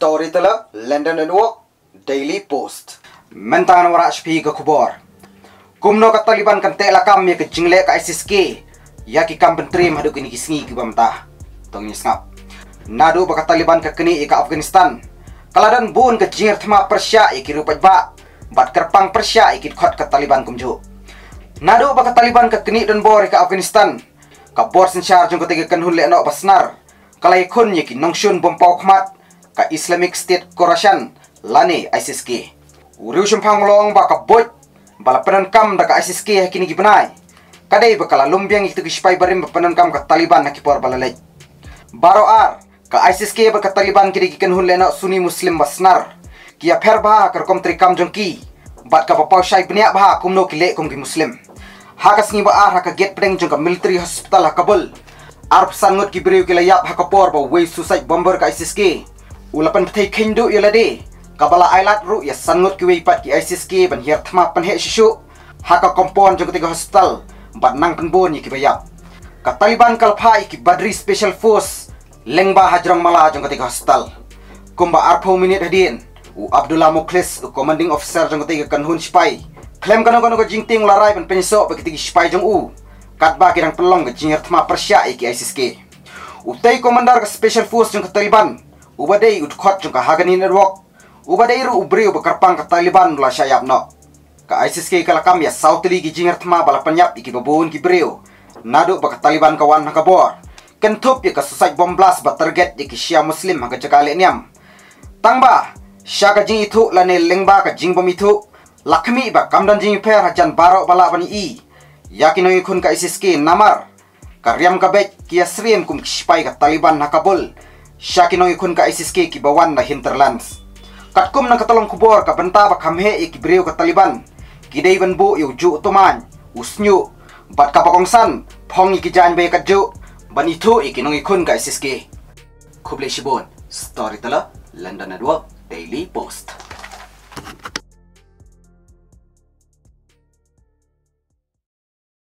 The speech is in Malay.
Storyteller, London and Walk, Daily Post. Mentan warak shpi ke kubor. Kumno ka taliban kan tehlakam ya ke jingle ka ISIS ke. Ya ki kam pyntriem hadu kini kisngi ki bamta. Tong ngap. Nadu ba taliban ka kini ka Afghanistan. Kaladan bun ke jingir thma Persia iki rupat ba. Bat kerpang Persia iki khot ka taliban kumju. Nadu ba taliban ka kini dan bor ka Afghanistan. Ka bor senchar jong ka tiga kanhun le no basnar. Kalai khun ya ki nongshun bom pau khmat. Ka Islamic State Khorasan lani ISIS ke. Uriu simpang long ba ka bot bala penankam da ka ISIS ke kini gibenai. Kadai bakala lumbiang itu kispai barim penankam ka Taliban na kipor balalai. Baro ar ka ISIS ke ba ka Taliban kini gikan hun lena Sunni Muslim basnar. Kia pher ba ka kom trikam jongki. Bat ka papau syai bnia ba kumno kile kum ki Muslim. Ha ka sngi ba ar ha ka get pedeng jong ka military hospital ha Kabul. Ar sangut ki beriu kila yap ha ka por ba way suicide bomber ka ISIS ke. Ulapan petai kindu yalade kabala ailat ru ya sangut ki pat ki ISIS ke ban hier thma pan he shishu haka kompon jong tiga hospital bat nang penbon ki bayap ka Taliban kalpha ki badri special force lengba hajrong mala jong tiga hospital kumba arpo minute hadin u Abdullah Mukhlis u commanding officer jong tiga kanhun spy klaim kano jingting larai ban penso ba ki spy jong u katba kirang pelong ke jingir thma Persia ki ISIS ke utai komandar ka special force jong Taliban ubadai udkhot jong ka hagani network ubadai ru ubriu bekarpang ka Taliban la syayap no ka ISIS ke kalakam ya sautli ki jingir thma bala penyap iki babun ki briu nadu ba ka Taliban kawan ha kabor kentup ya ka suicide bomb blast ba target ki Shia Muslim ha ka jakale niam tangba sya ka jing itu lane lengba ka jing bom itu lakmi ba kamdan jing per hajan baro bala bani i yakinoi khun ka ISIS ke namar karyam ka bet ki asriem kum spy ka Taliban ha Kabul Syakinong ikun ka ISIS ke ki bawan na hinterlands. Katkum nang katolong kubor ka benta ba kamhe ki breu ka Taliban. Kidai ban bu yu ju tuman usnyu bat ka pakongsan phong ki jan be ka ju ban itu ikinong ikun ka ISIS ke. Kuble shibon Storyteller, London Network, Daily Post.